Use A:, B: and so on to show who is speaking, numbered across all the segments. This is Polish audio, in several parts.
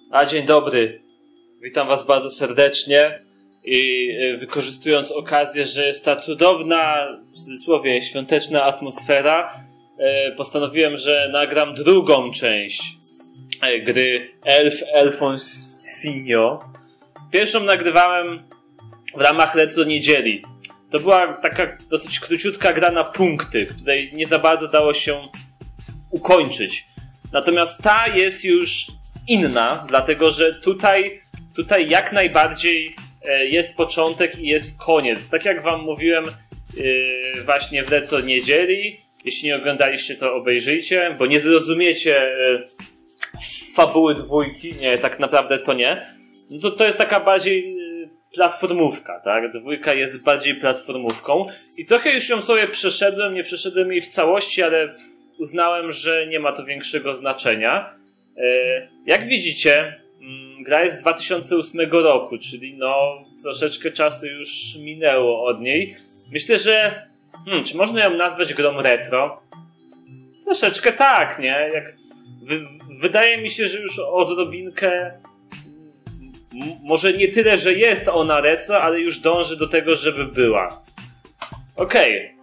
A: Dzień dobry. Witam was bardzo serdecznie i wykorzystując okazję, że jest ta cudowna, w cudzysłowie, świąteczna atmosfera, postanowiłem, że nagram drugą część gry Elfonsinio. Pierwszą nagrywałem w ramach Retro Niedzieli. To była taka dosyć króciutka gra na punkty, której nie za bardzo dało się ukończyć. Natomiast ta jest już inna, dlatego że tutaj jak najbardziej jest początek i jest koniec. Tak jak wam mówiłem właśnie w Retro Niedzieli, jeśli nie oglądaliście, to obejrzyjcie, bo nie zrozumiecie fabuły dwójki. Nie, tak naprawdę to nie. No to jest taka bardziej platformówka, tak? Dwójka jest bardziej platformówką i trochę już ją sobie przeszedłem, nie przeszedłem jej w całości, ale uznałem, że nie ma to większego znaczenia. Jak widzicie, gra jest z 2008 roku, czyli troszeczkę czasu już minęło od niej. Myślę, że czy można ją nazwać grą retro? Troszeczkę tak, nie? Wydaje mi się, że już odrobinkę może nie tyle, że jest ona retro, ale już dąży do tego, żeby była. Okej.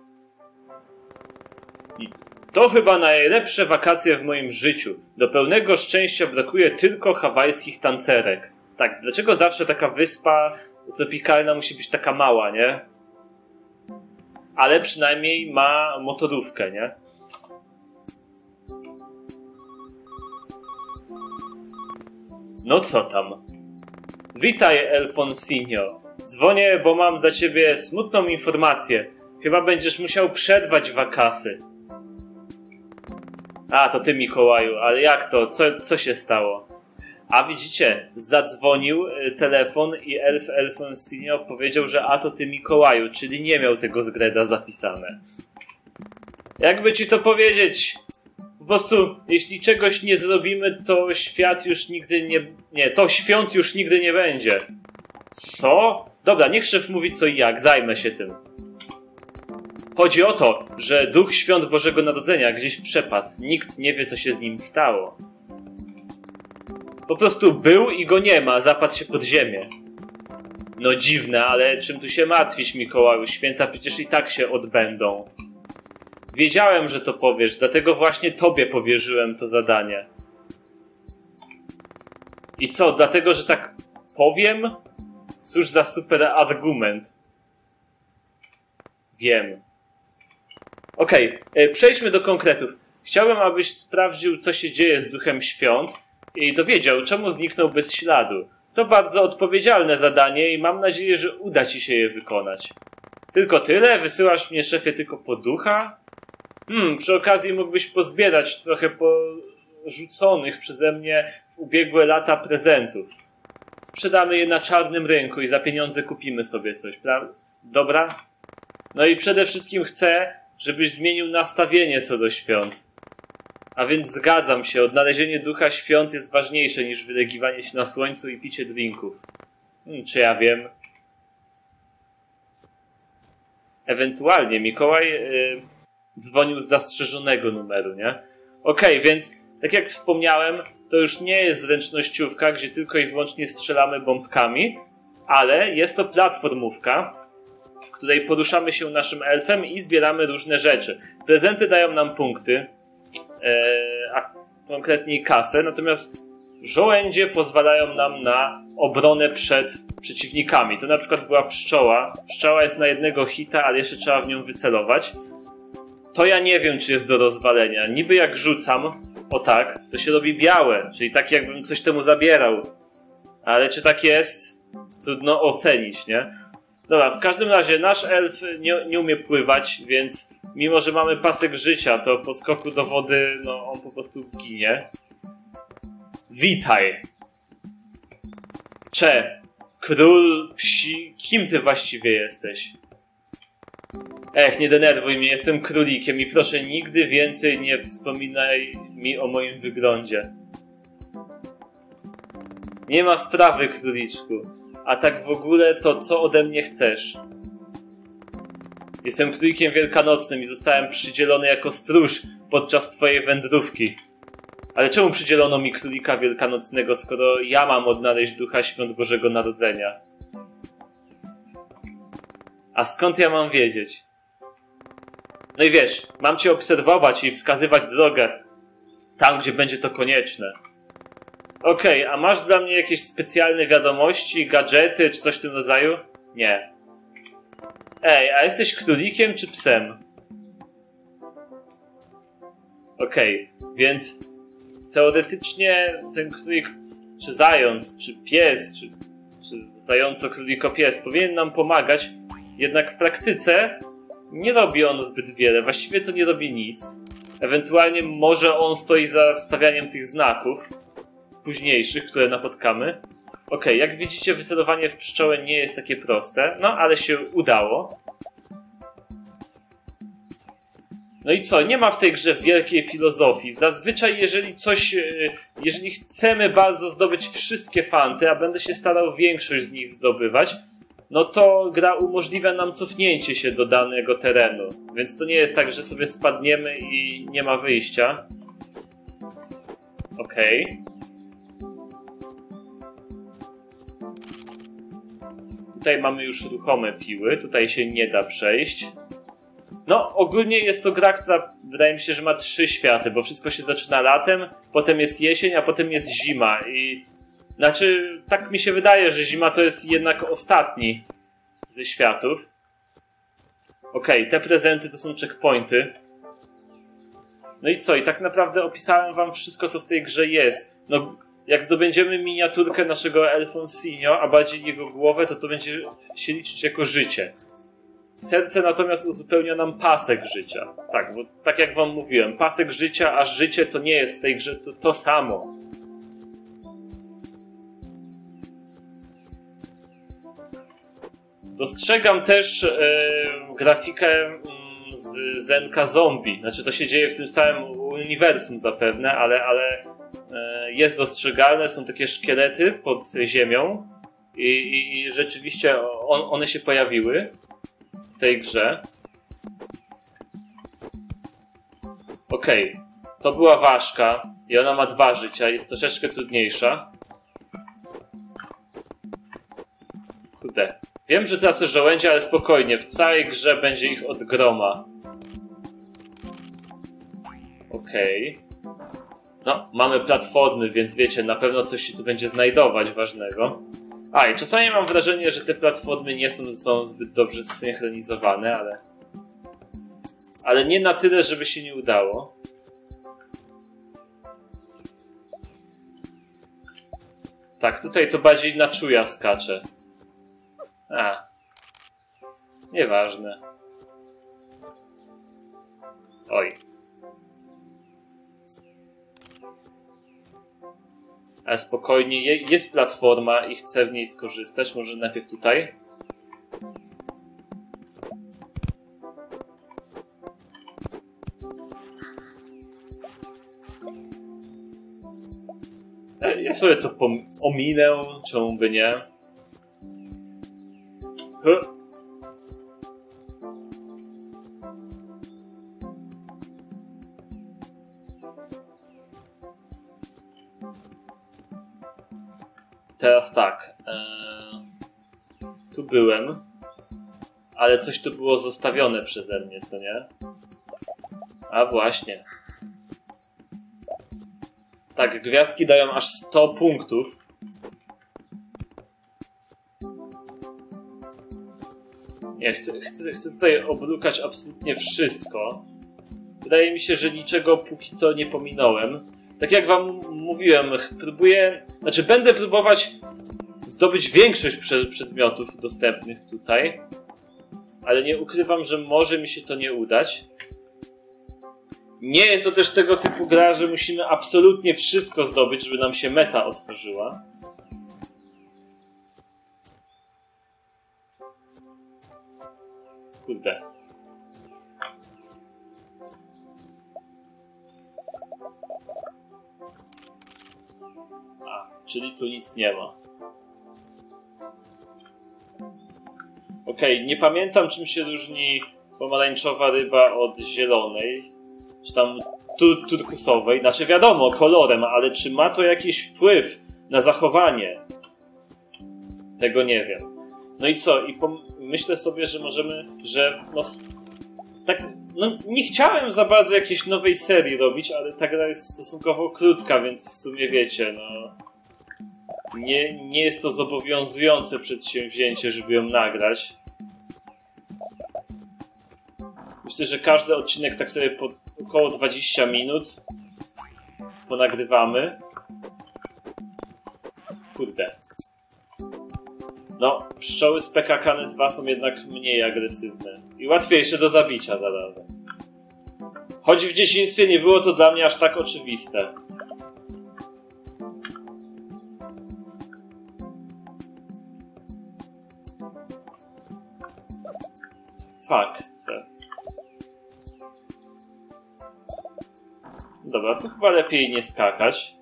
A: To chyba najlepsze wakacje w moim życiu. Do pełnego szczęścia brakuje tylko hawajskich tancerek. Tak, dlaczego zawsze taka wyspa tropikalna musi być taka mała, nie? Ale przynajmniej ma motorówkę, nie? No co tam? Witaj, Elfonsinio. Dzwonię, bo mam dla ciebie smutną informację. Chyba będziesz musiał przerwać wakasy. To ty, Mikołaju, ale jak to? Co się stało? Widzicie, zadzwonił telefon i Elfonsinio powiedział, że to ty, Mikołaju, czyli nie miał tego z Greda zapisane. Jakby ci to powiedzieć? Po prostu, jeśli czegoś nie zrobimy, to świat już nigdy to świąt już nigdy nie będzie. Co? Dobra, niech szef mówi co i jak, zajmę się tym. Chodzi o to, że duch świąt Bożego Narodzenia gdzieś przepadł. Nikt nie wie, co się z nim stało. Po prostu był i go nie ma, zapadł się pod ziemię. No dziwne, ale czym tu się martwić, Mikołaju? Święta przecież i tak się odbędą. Wiedziałem, że to powiesz, dlatego właśnie tobie powierzyłem to zadanie. I co, dlatego, że tak powiem? Cóż za super argument. Wiem. Okej, przejdźmy do konkretów. Chciałbym, abyś sprawdził, co się dzieje z duchem świąt i dowiedział, czemu zniknął bez śladu. To bardzo odpowiedzialne zadanie i mam nadzieję, że uda ci się je wykonać. Tylko tyle? Wysyłasz mnie, szefie, tylko po ducha? Przy okazji mógłbyś pozbierać trochę porzuconych przeze mnie w ubiegłe lata prezentów. Sprzedamy je na czarnym rynku i za pieniądze kupimy sobie coś, prawda? Dobra? No i przede wszystkim chcę, żebyś zmienił nastawienie co do świąt. A więc zgadzam się, odnalezienie ducha świąt jest ważniejsze niż wylegiwanie się na słońcu i picie drinków. Czy ja wiem? Ewentualnie Mikołaj dzwonił z zastrzeżonego numeru, nie? Okej, więc tak jak wspomniałem, to już nie jest zręcznościówka, gdzie tylko i wyłącznie strzelamy bombkami, ale jest to platformówka, w której poruszamy się naszym elfem i zbieramy różne rzeczy. Prezenty dają nam punkty, a konkretniej kasę, natomiast żołędzie pozwalają nam na obronę przed przeciwnikami. To na przykład była pszczoła. Pszczoła jest na jednego hita, ale jeszcze trzeba w nią wycelować. To ja nie wiem, czy jest do rozwalenia. Niby jak rzucam, to się robi białe, czyli tak jakbym coś temu zabierał. Ale czy tak jest? Trudno ocenić, nie? Dobra, w każdym razie nasz elf nie umie pływać, więc mimo, że mamy pasek życia, to po skoku do wody, on po prostu ginie. Witaj! Król psi, kim ty właściwie jesteś? Nie denerwuj mnie, jestem królikiem i proszę nigdy więcej nie wspominaj mi o moim wyglądzie. Nie ma sprawy, króliczku. A tak w ogóle to co ode mnie chcesz? Jestem królikiem wielkanocnym i zostałem przydzielony jako stróż podczas twojej wędrówki. Ale czemu przydzielono mi królika wielkanocnego, skoro ja mam odnaleźć ducha świąt Bożego Narodzenia? A skąd ja mam wiedzieć? No i wiesz, mam cię obserwować i wskazywać drogę tam, gdzie będzie to konieczne. Okej, a masz dla mnie jakieś specjalne wiadomości, gadżety czy coś w tym rodzaju? Nie. Ej, a jesteś królikiem czy psem? Okej, więc teoretycznie ten królik, czy zając, czy pies, czy zająco-króliko-pies powinien nam pomagać, jednak w praktyce nie robi on zbyt wiele, właściwie to nie robi nic. Ewentualnie może on stoi za stawianiem tych znaków późniejszych, które napotkamy. Okej, jak widzicie, wycelowanie w pszczołę nie jest takie proste, no ale się udało. No i co? Nie ma w tej grze wielkiej filozofii. Zazwyczaj jeżeli chcemy bardzo zdobyć wszystkie fanty, a będę się starał większość z nich zdobywać, no to gra umożliwia nam cofnięcie się do danego terenu. Więc to nie jest tak, że sobie spadniemy i nie ma wyjścia. Okej. Tutaj mamy już ruchome piły, tutaj się nie da przejść. No, ogólnie jest to gra, która wydaje mi się, że ma 3 światy, bo wszystko się zaczyna latem, potem jest jesień, a potem jest zima i... Znaczy, tak mi się wydaje, że zima to jest jednak ostatni ze światów. Okej, te prezenty to są checkpointy. No i co? I tak naprawdę opisałem wam wszystko, co w tej grze jest. No, jak zdobędziemy miniaturkę naszego Alfonsinho, a bardziej jego głowę, to będzie się liczyć jako życie. Serce natomiast uzupełnia nam pasek życia. Tak, bo tak jak wam mówiłem, pasek życia, a życie to nie jest w tej grze to samo. Dostrzegam też grafikę z Zenka Zombie. Znaczy to się dzieje w tym samym uniwersum zapewne, ale jest dostrzegalne, są takie szkielety pod ziemią i rzeczywiście one się pojawiły w tej grze. Okej, to była ważka i ona ma 2 życia, jest troszeczkę trudniejsza. Kurde. Wiem, że tracę żołędzie, ale spokojnie, w całej grze będzie ich od groma. Okej. No, mamy platformy, więc wiecie, na pewno coś się tu będzie znajdować ważnego. A, i czasami mam wrażenie, że te platformy nie są zbyt dobrze zsynchronizowane, ale nie na tyle, żeby się nie udało. Tak, tutaj to bardziej na czuja skacze. A. Nieważne. Oj. Ale spokojnie, jest platforma i chcę w niej skorzystać. Może najpierw tutaj? Ja sobie to ominę, czemu by nie? Teraz tak. Tu byłem, ale coś tu było zostawione przeze mnie, co nie? A właśnie. Tak, gwiazdki dają aż 100 punktów. Nie, chcę tutaj obrukać absolutnie wszystko. Wydaje mi się, że niczego póki co nie pominąłem. Tak jak wam mówiłem, będę próbować zdobyć większość przedmiotów dostępnych tutaj, ale nie ukrywam, że może mi się to nie udać. Nie jest to też tego typu gra, że musimy absolutnie wszystko zdobyć, żeby nam się meta otworzyła. Kurde. Czyli tu nic nie ma. Okej, nie pamiętam czym się różni pomarańczowa ryba od zielonej. Czy tam turkusowej. Znaczy wiadomo, kolorem, ale czy ma to jakiś wpływ na zachowanie? Tego nie wiem. No i co? I myślę sobie, że możemy, że no, tak, no nie chciałem za bardzo jakiejś nowej serii robić, ale ta gra jest stosunkowo krótka, więc w sumie wiecie, no nie jest to zobowiązujące przedsięwzięcie, żeby ją nagrać. Myślę, że każdy odcinek tak sobie po około 20 minut ponagrywamy. Kurde. No, pszczoły z PKKN 2 są jednak mniej agresywne i łatwiejsze do zabicia zarazem. Choć w dzieciństwie nie było to dla mnie aż tak oczywiste. Fuck. Dobra, to chyba lepiej nie skakać.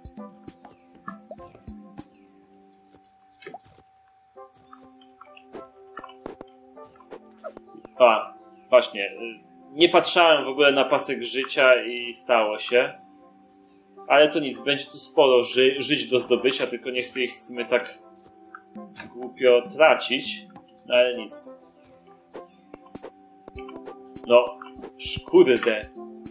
A: A, właśnie. Nie patrzałem w ogóle na pasek życia i stało się. Ale to nic, będzie tu sporo żyć do zdobycia, tylko nie chcę ich w sumie tak głupio tracić. No ale nic. No, szkurde.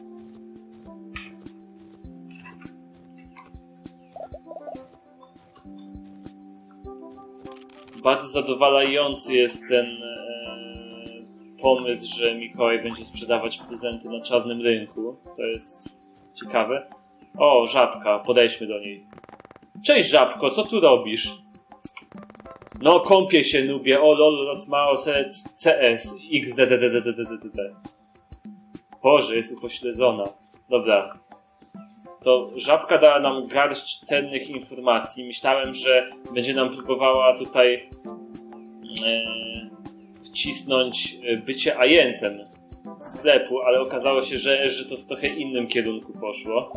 A: Bardzo zadowalający jest ten pomysł, że Mikołaj będzie sprzedawać prezenty na czarnym rynku. To jest ciekawe. O, żabka, podejdźmy do niej. Cześć żabko, co tu robisz? No, kąpię się, nubie. O lol, mało CS XDDDDDDD. Boże, jest upośledzona. Dobra. To żabka dała nam garść cennych informacji. Myślałem, że będzie nam próbowała tutaj wcisnąć bycie ajentem sklepu, ale okazało się, że to w trochę innym kierunku poszło.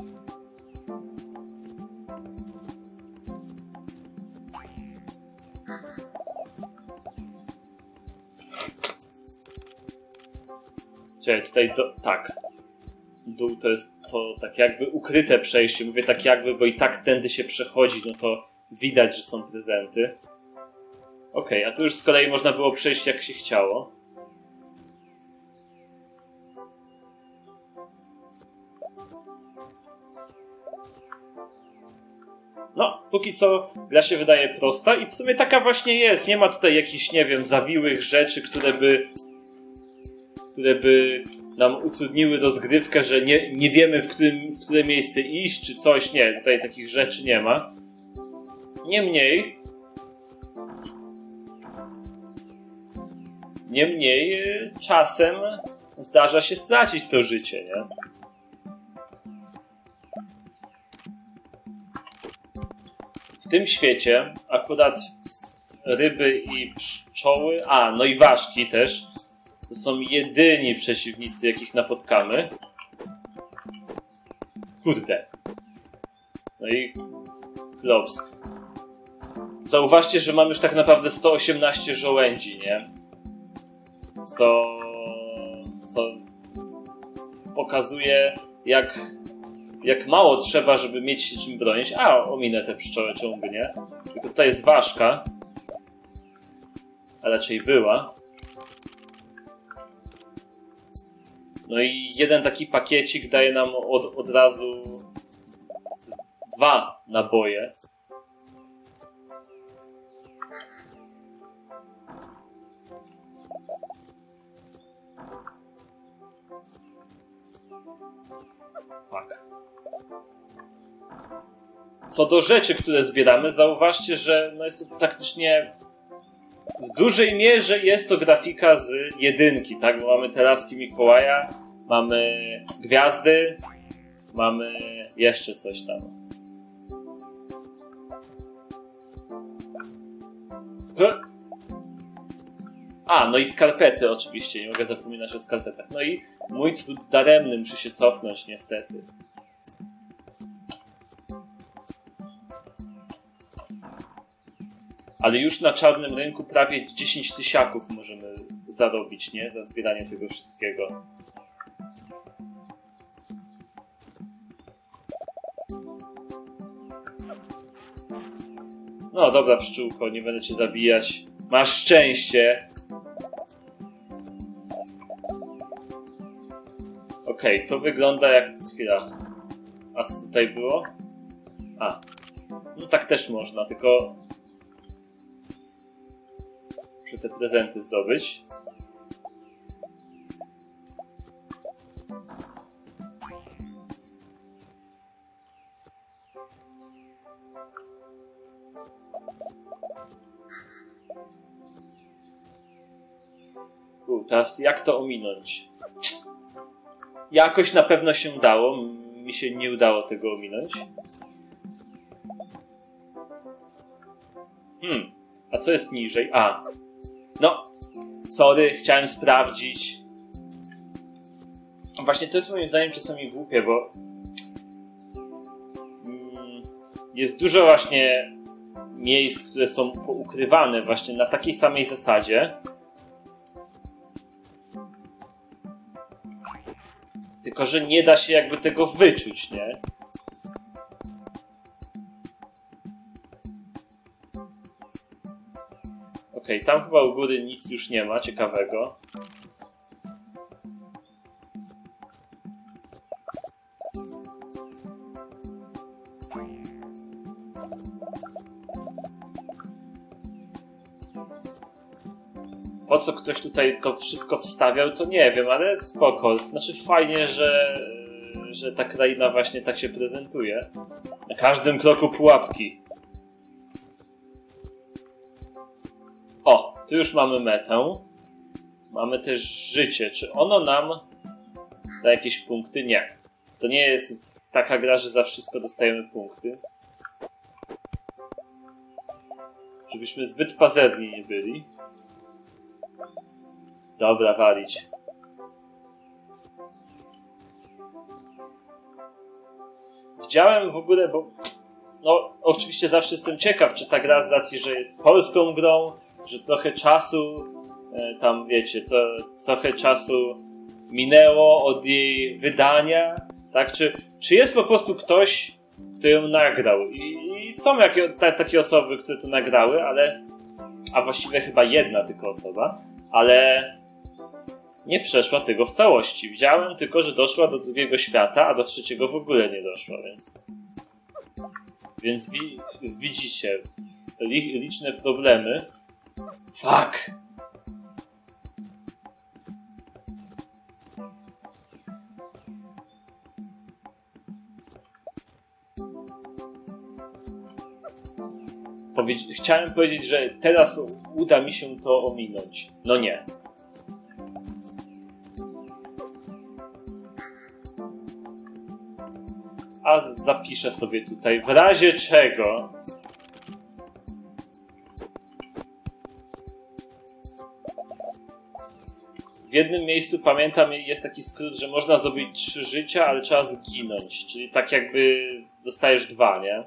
A: Czekaj, tutaj tak. Dół to jest to tak jakby ukryte przejście. Mówię tak jakby, bo i tak tędy się przechodzi, no to widać, że są prezenty. Okej, a tu już z kolei można było przejść jak się chciało. No, póki co gra się wydaje prosta i w sumie taka właśnie jest. Nie ma tutaj jakichś, nie wiem, zawiłych rzeczy, które by nam utrudniły rozgrywkę, że nie wiemy w które miejsce iść, czy coś. Nie, tutaj takich rzeczy nie ma. Niemniej czasem zdarza się stracić to życie, nie? W tym świecie akurat ryby i pszczoły, no i ważki też, to są jedyni przeciwnicy, jakich napotkamy. Kurde. No i klops. Zauważcie, że mam już tak naprawdę 118 żołędzi, nie? Co pokazuje, jak mało trzeba, żeby mieć się czym bronić. Ominę te pszczoły, czemu by nie? Tylko tutaj jest ważka. A raczej była. No i jeden taki pakiecik daje nam od razu 2 naboje. Fuck. Co do rzeczy, które zbieramy, zauważcie, że no jest to praktycznie w dużej mierze jest to grafika z jedynki, tak? Bo mamy te laski Mikołaja, mamy gwiazdy, mamy jeszcze coś tam. No i skarpety oczywiście, nie mogę zapominać o skarpetach. No i mój trud daremny, muszę się cofnąć niestety. Ale już na czarnym rynku prawie 10 tysiaków możemy zarobić, nie? Za zbieranie tego wszystkiego. No dobra, pszczółko, nie będę cię zabijać. Masz szczęście. Okej, to wygląda jak... Chwila. A co tutaj było? A. No tak też można, tylko... Muszę te prezenty zdobyć. Teraz jak to ominąć? Jakoś na pewno się udało. Mi się nie udało tego ominąć. A co jest niżej? A. No. Sorry, chciałem sprawdzić. Właśnie to jest moim zdaniem czasami głupie, bo jest dużo właśnie miejsc, które są poukrywane właśnie na takiej samej zasadzie. Tylko że nie da się jakby tego wyczuć, nie? Okej, tam chyba u góry nic już nie ma ciekawego. Po co ktoś tutaj to wszystko wstawiał, to nie wiem, ale spoko. Znaczy fajnie, że ta kraina właśnie tak się prezentuje. Na każdym kroku pułapki. O, tu już mamy metę. Mamy też życie. Czy ono nam da jakieś punkty? Nie. To nie jest taka gra, że za wszystko dostajemy punkty. Żebyśmy zbyt pazerni nie byli. Dobra, walić. Widziałem w ogóle, bo... No, oczywiście zawsze jestem ciekaw, czy ta gra z racji, że jest polską grą, że trochę czasu, tam wiecie, trochę czasu minęło od jej wydania, tak? Czy jest po prostu ktoś, kto ją nagrał? I są takie osoby, które to nagrały, ale... A właściwie chyba jedna tylko osoba, ale... nie przeszła tego w całości. Widziałem tylko, że doszła do drugiego świata, a do trzeciego w ogóle nie doszła, więc widzicie liczne problemy. Fuck! Chciałem powiedzieć, że teraz uda mi się to ominąć. No nie. A zapiszę sobie tutaj, w razie czego. W jednym miejscu, pamiętam, jest taki skrót, że można zdobyć 3 życia, ale trzeba zginąć. Czyli tak jakby dostajesz 2, nie?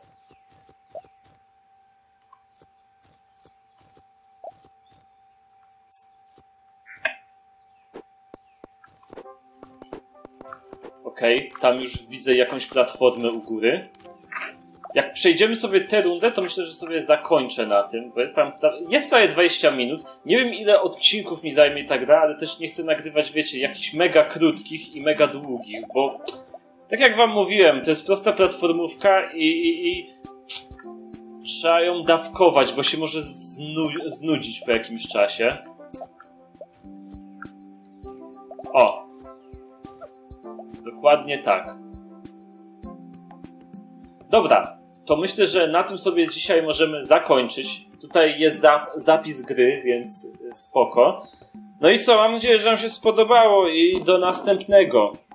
A: Okej, tam już widzę jakąś platformę u góry. Jak przejdziemy sobie tę rundę, to myślę, że sobie zakończę na tym, bo jest prawie 20 minut. Nie wiem, ile odcinków mi zajmie ta gra, ale też nie chcę nagrywać, wiecie, jakichś mega krótkich i mega długich, bo tak jak wam mówiłem, to jest prosta platformówka i trzeba ją dawkować, bo się może znudzić po jakimś czasie. O! Dokładnie tak. Dobra, to myślę, że na tym sobie dzisiaj możemy zakończyć. Tutaj jest zapis gry, więc spoko. No i co, mam nadzieję, że wam się spodobało i do następnego.